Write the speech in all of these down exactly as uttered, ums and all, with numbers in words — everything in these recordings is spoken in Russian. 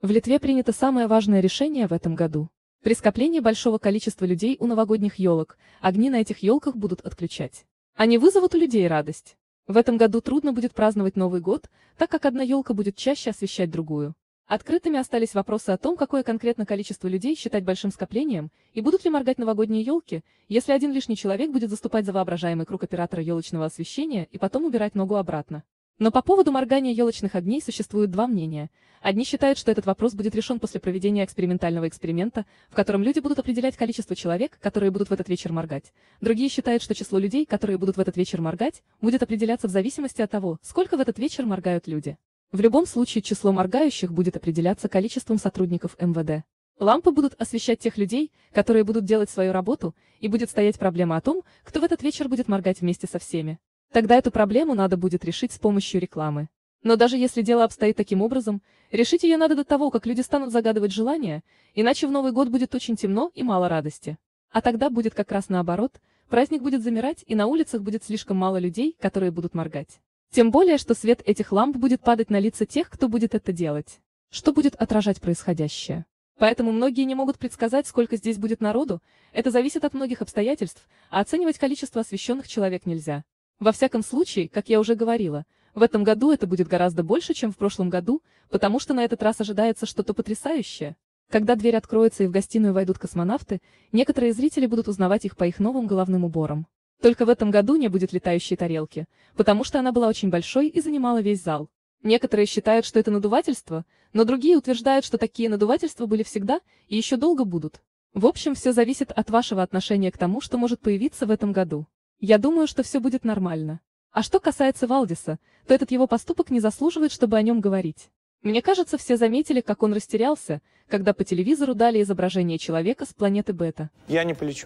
В Литве принято самое важное решение в этом году. При скоплении большого количества людей у новогодних елок, огни на этих елках будут отключать. Они вызовут у людей радость. В этом году трудно будет праздновать Новый год, так как одна елка будет чаще освещать другую. Открытыми остались вопросы о том, какое конкретно количество людей считать большим скоплением, и будут ли моргать новогодние елки, если один лишний человек будет заступать за воображаемый круг оператора елочного освещения и потом убирать ногу обратно. Но по поводу моргания елочных огней существует два мнения. Одни считают, что этот вопрос будет решен после проведения экспериментального эксперимента, в котором люди будут определять количество человек, которые будут в этот вечер моргать. Другие считают, что число людей, которые будут в этот вечер моргать, будет определяться в зависимости от того, сколько в этот вечер моргают люди. В любом случае число моргающих будет определяться количеством сотрудников эм вэ дэ. Лампы будут освещать тех людей, которые будут делать свою работу, и будет стоять проблема о том, кто в этот вечер будет моргать вместе со всеми. Тогда эту проблему надо будет решить с помощью рекламы. Но даже если дело обстоит таким образом, решить ее надо до того, как люди станут загадывать желания, иначе в Новый год будет очень темно и мало радости. А тогда будет как раз наоборот, праздник будет замирать и на улицах будет слишком мало людей, которые будут моргать. Тем более, что свет этих ламп будет падать на лица тех, кто будет это делать, что будет отражать происходящее. Поэтому многие не могут предсказать, сколько здесь будет народу, это зависит от многих обстоятельств, а оценивать количество освещенных человек нельзя. Во всяком случае, как я уже говорила, в этом году это будет гораздо больше, чем в прошлом году, потому что на этот раз ожидается что-то потрясающее. Когда дверь откроется и в гостиную войдут космонавты, некоторые зрители будут узнавать их по их новым головным уборам. Только в этом году не будет летающей тарелки, потому что она была очень большой и занимала весь зал. Некоторые считают, что это надувательство, но другие утверждают, что такие надувательства были всегда и еще долго будут. В общем, все зависит от вашего отношения к тому, что может появиться в этом году. Я думаю, что все будет нормально. А что касается Валдиса, то этот его поступок не заслуживает, чтобы о нем говорить. Мне кажется, все заметили, как он растерялся, когда по телевизору дали изображение человека с планеты Бета. Я не полечу.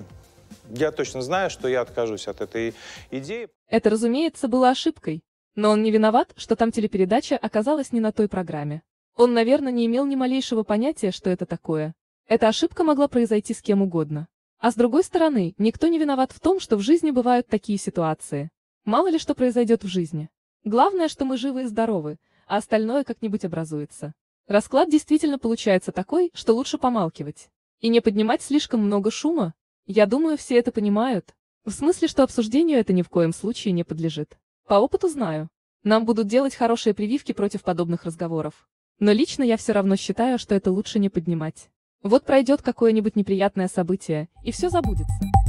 Я точно знаю, что я откажусь от этой идеи. Это, разумеется, было ошибкой. Но он не виноват, что там телепередача оказалась не на той программе. Он, наверное, не имел ни малейшего понятия, что это такое. Эта ошибка могла произойти с кем угодно. А с другой стороны, никто не виноват в том, что в жизни бывают такие ситуации. Мало ли что произойдет в жизни. Главное, что мы живы и здоровы, а остальное как-нибудь образуется. Расклад действительно получается такой, что лучше помалкивать. И не поднимать слишком много шума. Я думаю, все это понимают. В смысле, что обсуждению это ни в коем случае не подлежит. По опыту знаю. Нам будут делать хорошие прививки против подобных разговоров. Но лично я все равно считаю, что это лучше не поднимать. Вот пройдет какое-нибудь неприятное событие, и все забудется.